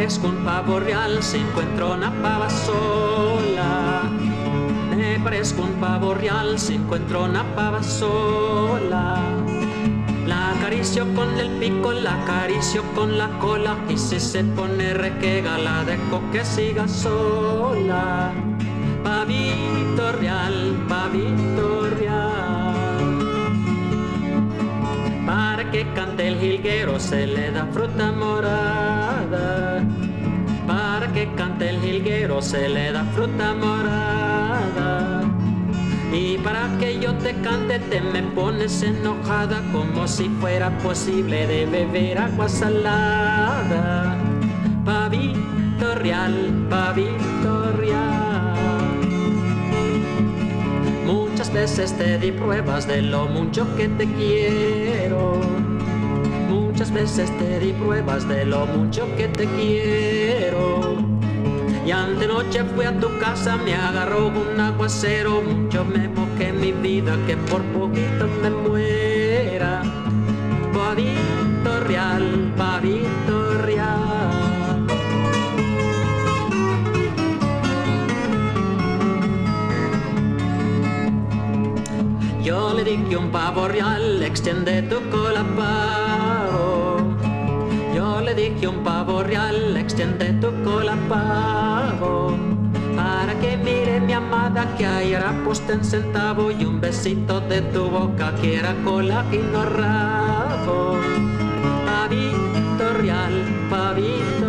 parezco un pavo real si encuentro una pava sola. Me parezco un pavo real si encuentro una pava sola. La acaricio con el pico, la acaricio con la cola, y si se pone requega la dejo que siga sola. Pavito real, pavito real. Para que cante el jilguero se le da fruta morada. Para que cante el jilguero se le da fruta morada. Y para que yo te cante te me pones enojada, como si fuera posible de beber agua salada. Pavito real, pavito real. Muchas veces te di pruebas de lo mucho que te quiero. Muchas veces te di pruebas de lo mucho que te quiero. Y antenoche fui a tu casa, me agarró un aguacero. Mucho me mojé mi vida, que por poquito me muera. Pavito real, pavito real. Yo le dije a un pavo real, extiende tu cola, pavo. Yo le dije a un pavo real, extiende tu cola, pavo, para que mire mi amada que hay harapos en centavo, y un besito de tu boca que era cola y no rabo. Pavito real, pavito